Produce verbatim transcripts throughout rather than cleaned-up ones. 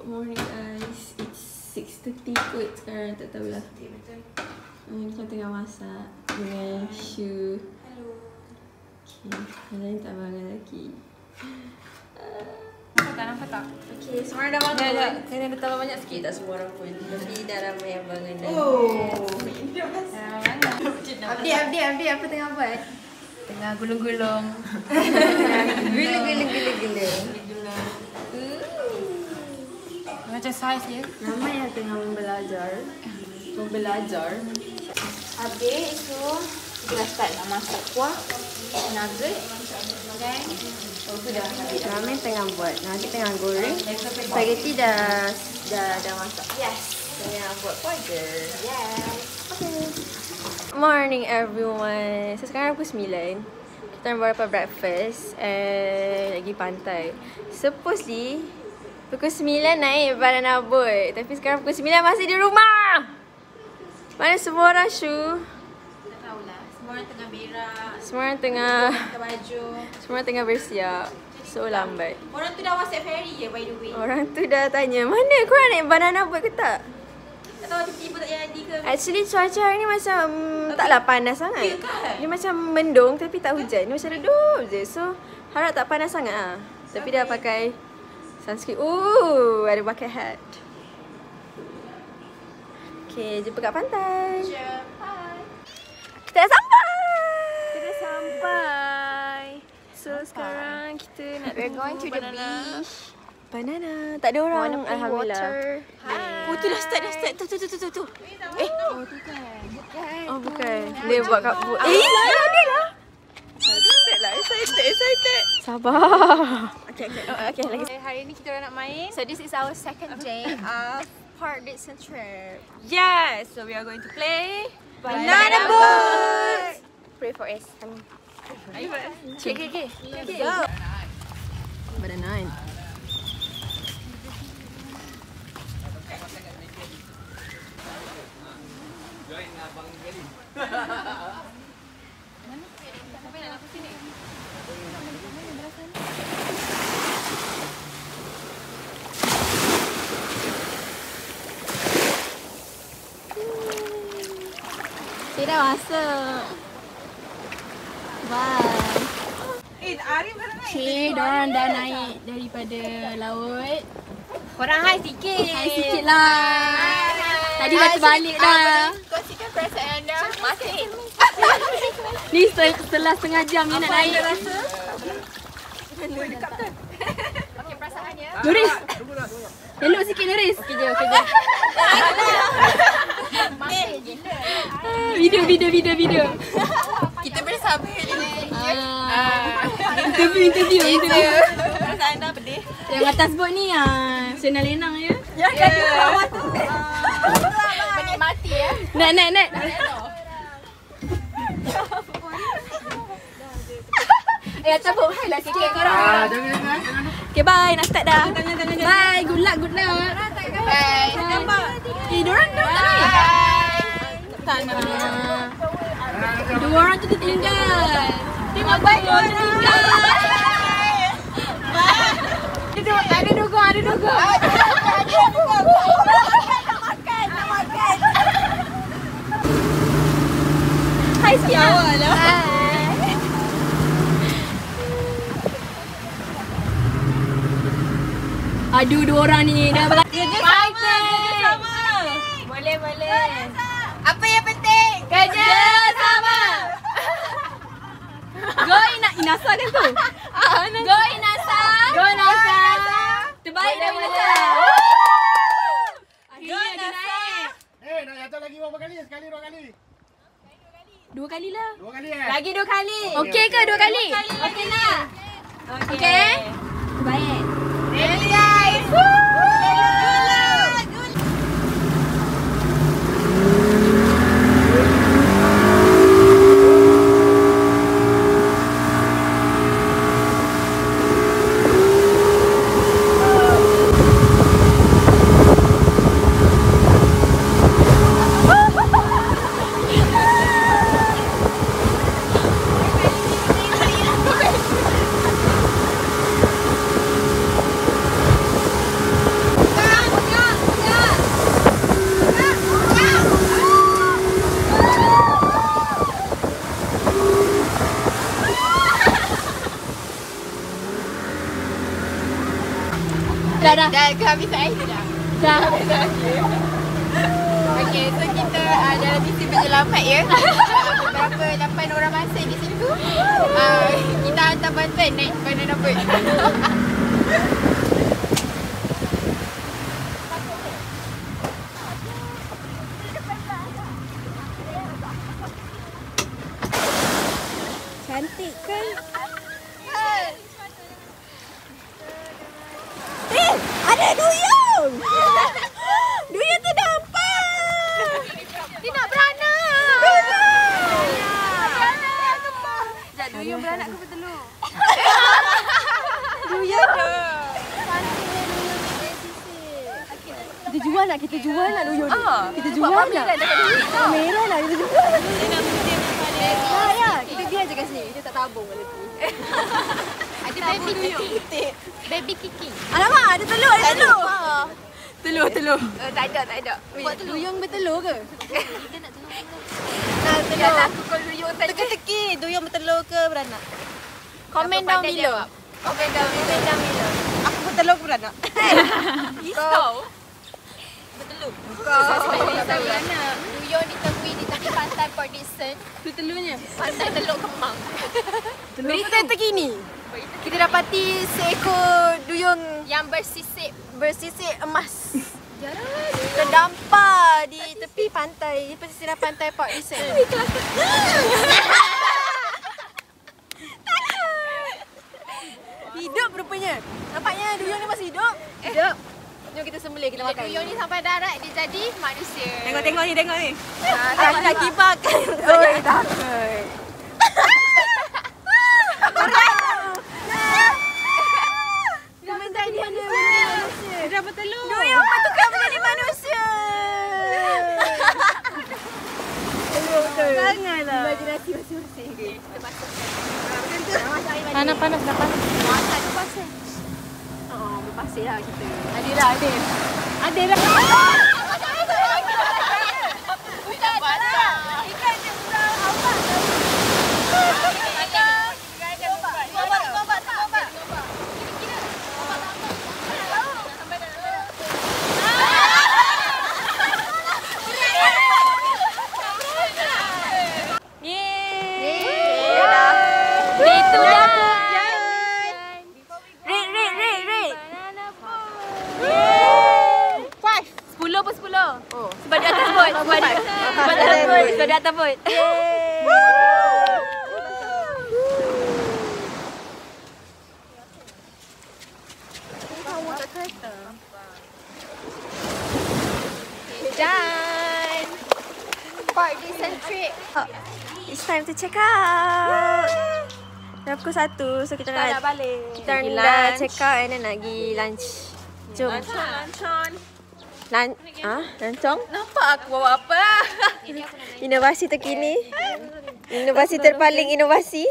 morning guys. It's six thirty kot sekarang, tak tahulah. Betul. Hmm, kita tengah masak dengan Shu. Hello. Okay, kalian tak bangun lagi. Nampak tak? Nampak tak? Okay, semua orang dah bangun. Dah, dah. Kena dah tambah banyak sikit tak semua orang pun. Tapi dah ramai yang bangun dah. Oh. Dah mana? Abdi, Abdi, Abdi apa tengah buat? Tengah gulung-gulung. Gula, gula, gula, gula. Gulung. Macam saiz dia. Ramai yang tengah membelajar. Membelajar. Habis tu kita dah start nak masak kuah, nugget dan oh tu dah habis. Ramai tengah buat. Nanti tengah goreng. Spaghetti dah dah dah masak. Yes. Tengah buat kuah je. Yes. Okay. Morning everyone. So sekarang pukul sembilan. Kita nak buat apa breakfast and lagi pantai. Supposedly pukul sembilan naik badan abut. Tapi sekarang pukul sembilan masih di rumah. Mana semua orang Shu? Tak tahulah. Semua orang tengah berak. Semua orang tengah Pakai baju. Semua orang tengah bersiap. So lambat. Orang tu dah WhatsApp Ferry je by the way. Orang tu dah tanya, mana korang naik banana boat ke tak? Tak tahu tiba-tiba tak jadi ke. Actually cuaca hari ni macam okay. taklah panas sangat. Ya kan? Dia macam mendung tapi tak hujan. Dia macam redup je. So harap tak panas sangat ah. Tapi Okay. dah pakai sunscreen. Ooh, ada bucket hat. Okay, jumpa kat pantai. Bye. Kita dah sampai. Kita dah sampai. So sekarang kita nak We're going to the banana. beach. Banana. Tak ada orang. Wanna play Alhamdulillah. water. Hi. Oh tu dah start, dah start. Tu tu tu tu tu. tu. Eh, oh bukan. Bukan. Oh bukan. Dia buat kat boat. Eh, lah dia lah. Excited lah, excited, excited. Sabar. Okay, okay. Oh, okay, lagi. Okay, hari ni kita orang nak main. So this is our second day of Park Dixon trip. Yes, so we are going to play Banana boat. Pray for us. Are you ready? Okay, okay, okay. Okay, go. Banana. Saya dah masuk. Wow. Eh, Arif dah naik. Okay, diorang dah naik daripada laut. Korang hai sikit. Hai sikit lah. Tadi dah terbalik dah. Kongsikan perasaan anda. Masih. Ni setelah setengah jam ni nak naik. Okey, perasaannya. Nuris. Elok sikit Nuris. Okey je, okey je. Masih je. Video, video, video, video. Kita bersabar ni. Ah. Interview, interview, interview. Perasaan anda pedih. Yang atas bot ni ah, senang lenang je. Ya, kan di bawah tu. Menikmati ya. Naik, naik, naik. Eh, atas bot hai lah sikit korang. Ah, jangan jangan jangan. Okay, bye. Nak start dah. Bye. Good luck, good luck. Bye. Eh, diorang dah tak naik. Tak nak. Ah. Dua orang tu tertinggal. Tengok baik dua orang tertinggal. Ada dua, ada dugong, ada dugong. Ada dugong. Makan, makan. Hai sikit awak lah. Aduh, dua orang ni dah berlatih. Kerja sama. Boleh, boleh. Apa yang penting? Kerja sama. Go Ina Inasa kan tu? Go Inasa. Go Inasa. Terbaik dah Inasa. Go Inasa. Eh, nak jatuh lagi berapa kali? Sekali dua kali. Dua kali lah. Dua kali eh? Lagi dua kali. Okey ke dua kali? Okey nak. Okey. Baik. Ready guys. Dah kehabisan air dah. Dah. Okey, so kita uh, dalam misi penyelamat ya. Uh, beberapa lapan orang masuk di situ. Uh, kita hantar bantuan naik banana boat. Cantik kan? Eh, ada duyung! Duyung tu nampak! Dia nak beranak. Sekejap, duyung beranak ke bertelur? Duyung tu! Kita jual nak, kita jual nak duyung ni. Kita jual nak. Merah lah, kita jual. Ya, ya. Kita biar je kat sini. Kita tak tabung kat tepi. Ada baby kicking. Baby kicking. Alamak, ada telur, ada telur. Telur, telur. Uh, tak ada, tak ada. Buat duyung bertelur ke? Kita nak telur. Nak Telur. Aku kalau duyung saja. Teka-teki, duyung bertelur ke beranak? Komen Apa down pandai below. jawab? Komen down below. Komen down below. Aku bertelur ke beranak? Kau. Bertelur. Kau. Beranak. Duyung ditemui di tepi pantai Port Dickson. Tu telurnya. Pantai Teluk Kemang. Berita terkini. Kita dapati seekor duyung Yang bersisip. bersisik emas. Jarang. Terdampar di tepi pantai, di pesisir pantai Port Dickson. Hidup rupanya. Nampaknya duyung ni masih hidup. Hidup. Jom kita sembelih, kita Bila makan. duyung ni sampai darat, dia jadi manusia. Tengok-tengok ni, tengok ni. Ah, Aku nak kibarkan. Oh, takut. Dia menjadi manusia. Dia dah bertelur. Duyung bertukar menjadi manusia. Janganlah. Imajinasi masing-masing. Kita masuk. Panas, panas, dah panas. Masak tu pasal. Oh, berpasir lah kita. Ada lah, ada. Ada lah. Ikan basah. Ikan dia kurang awak. Sebab di atas bot. Sebab di atas bot. Sebab di atas bot. Dan Port Dickson trip. It's time to check out. Dah pukul satu, so kita, Kita nak dah balik. Kita Pergi dah lunch. check out and then nak pergi lunch. Jom. Lancon. Lan ah, lancong? Nampak aku bawa apa? Inovasi terkini. Inovasi terpaling inovasi.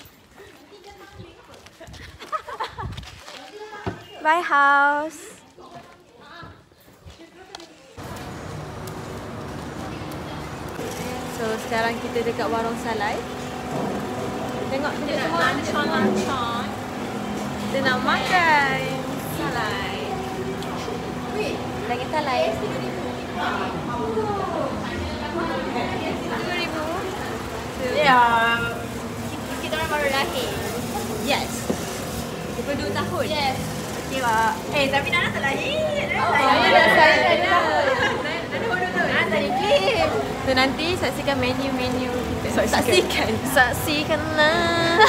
Bye house. So sekarang kita dekat warung Salai. Tengok tunjuk semua Lancon, lancon. kita nak makan Salai. Lagi Salai. dua ribu. Ya. Kita orang baru lahir. Yes. Berdua tahun. Yes. Okey, Pak. Eh, tapi Nana tak lahir. Oh, saya dah saya dah. Nana tak diklaim. So, nanti saksikan menu-menu kita. Saksikan. Saksikanlah.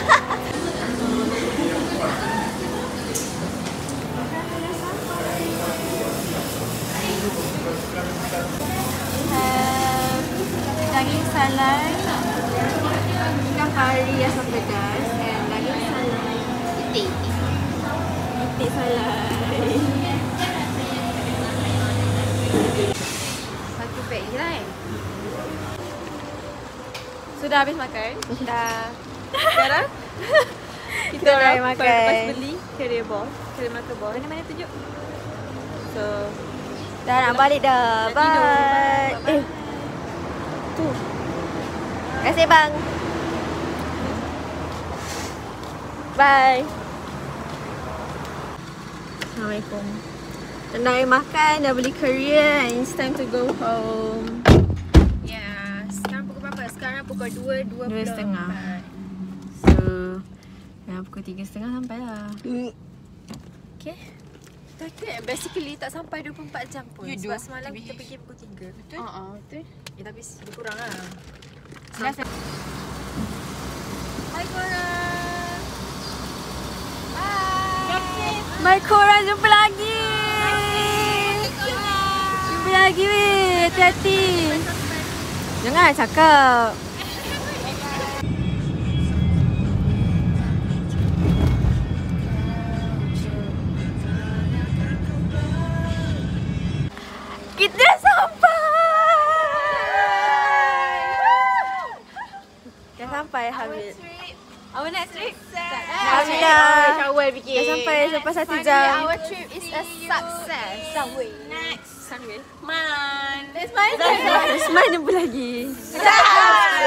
Daging salai, ikan kari asam pedas, and daging salai. Itik. Itik salai. Satu pack je lah kan? Sudah habis makan? Dah. Sekarang kita Dah orang makan. lepas beli career ball, career marker ball. Mana mana tunjuk. So dah nak balik dah. Nak tidur. Bye. Bye. Eh. Tu. Terima kasih bang. Bye. Assalamualaikum. Dah nak makan, dah beli Korean and it's time to go home. Ya, sekarang pukul berapa? Sekarang pukul dua, dua Dua puluh setengah. empat. So, dah pukul tiga setengah sampai lah. Okay. Tapi basically tak sampai dua puluh empat jam pun. You Sebab do. semalam kita pergi pukul tiga. Betul? Uh -uh, betul. Ya, tapi lebih kurang lah. Sampai. Hai korang. Bye. Bye korang, jumpa lagi. Jumpa lagi weh, hati-hati. Jangan cakap. Kita sampai. Dah sampai Hamid. Our next trip. Alhamdulillah. Kawal fikir. Dah sampai selepas satu Finally, jam. our trip is a success. Sunway. Next. Sunway. Man. That's my turn. Usman jumpa lagi. Success.